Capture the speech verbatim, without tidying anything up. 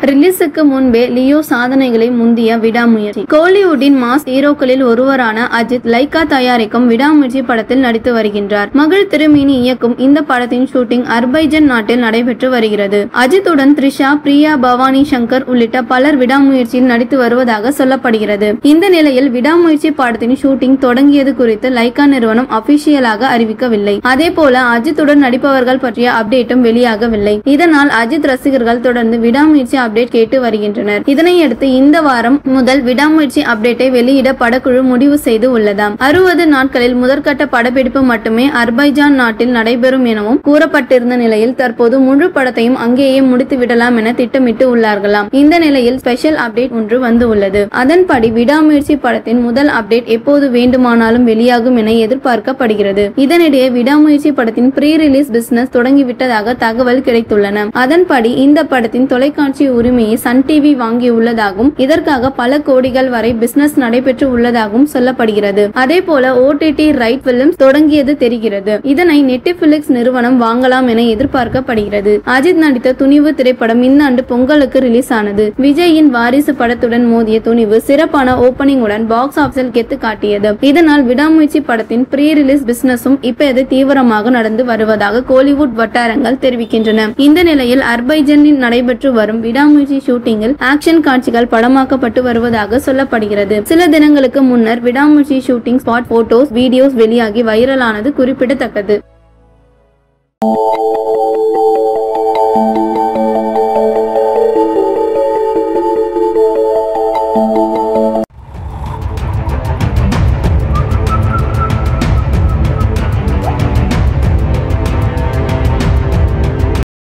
ரிலீஸுக்கு முன்பே லியோ சாதனைகளை முந்திய விடாமுயற்சி. கோலிவுட்டின் மாஸ் ஹீரோக்களில் ஒருவரான அஜித் லைகா தயாரிக்கும் விடாமுயற்சி படத்தில் நடித்து வருகின்றார். மகள் திருமேனி இயக்கும் இந்த படத்தின் ஷூட்டிங் அர்பைஜான் நாட்டில் நடைபெற்று வருகிறது. அஜித்துடன் த்ரிஷா, பிரியா பவானி சங்கர் உள்ளிட்ட பலர் விடாமுயற்சியில் நடித்து வருவதாக சொல்லப்படுகிறது. இந்த நிலையில் விடாமுயற்சி படத்தின் ஷூட்டிங் தொடங்கியது குறித்து லைகா நிறுவனம் அபிஷியலாக அறிவிக்கவில்லை. அதே போல அஜித்துடன் நடிப்பவர்கள் பற்றிய அப்டேட்டும் வெளியாகவில்லை. இதனால் அஜித் ரசிகர்கள் தொடர்ந்து விடாமுயற்சி அப்டேட் கேட்டு வருகின்றனர். இதனையடுத்து இந்த வாரம் முதல் விடாமுயற்சி அப்டேட்டை வெளியிட படக்குழு முடிவு செய்து உள்ளதாம். அறுபது நாட்களில் முதற்கட்ட படப்பிடிப்பு மட்டுமே அர்பைஜான் நாட்டில் நடைபெறும் எனவும் கூறப்பட்டிருந்த நிலையில் தற்போது முழு படத்தையும் அங்கேயே முடித்து விடலாம் என திட்டமிட்டு உள்ளார்களாம். இந்த நிலையில் ஸ்பெஷல் அப்டேட் ஒன்று வந்து உள்ளது. அதன்படி விடாமுயற்சி படத்தின் முதல் அப்டேட் எப்போது வேண்டுமானாலும் வெளியாகும் என எதிர்பார்க்கப்படுகிறது. இதனிடையே விடாமுயற்சி படத்தின் ப்ரீ ரிலீஸ் பிசினஸ் தொடங்கிவிட்டதாக தகவல் கிடைத்துள்ளன. அதன்படி இந்த படத்தின் தொலைக்காட்சி உரிமையை சன் டிவி வாங்கியுள்ளதாகவும் இதற்காக பல கோடிகள் வரை பிசினஸ் நடைபெற்று உள்ளதாகவும் சொல்லப்படுகிறது. அதே போல ஓடிடி ரைட் பிலிம்ஸ் தொடங்கியது தெரிகிறது. இதனை நெட்ஃபிளிக்ஸ் நிறுவனம் வாங்கலாம் என எதிர்பார்க்கப்படுகிறது. அஜித் நடித்த துணிவு திரைப்படம் இந்த ஆண்டு பொங்கலுக்கு ரிலீஸ் ஆனது. விஜயின் வாரிசு படத்துடன் மோதிய துணிவு சிறப்பான ஓபனிங்குடன் பாக்ஸ் ஆபீஸில் கெத்து காட்டியது. இதனால் விடாமுயற்சி படத்தின் ப்ரீ ரிலீஸ் பிசினஸும் இப்போது தீவிரமாக நடந்து வருவதாக கோலிவுட் வட்டாரங்கள் தெரிவிக்கின்றன. இந்த நிலையில் அர்பைஜானில் நடைபெற்று வரும் விடாமுயற்சி ஷூட்டிங்கில் ஆக்ஷன் காட்சிகள் படமாக்கப்பட்டு வருவதாக சொல்லப்படுகிறது. சில தினங்களுக்கு முன்னர் விடாமுயற்சி ஷூட்டிங் ஸ்பாட் போட்டோஸ், வீடியோஸ் வெளியாகி வைரலானது குறிப்பிடத்தக்கது.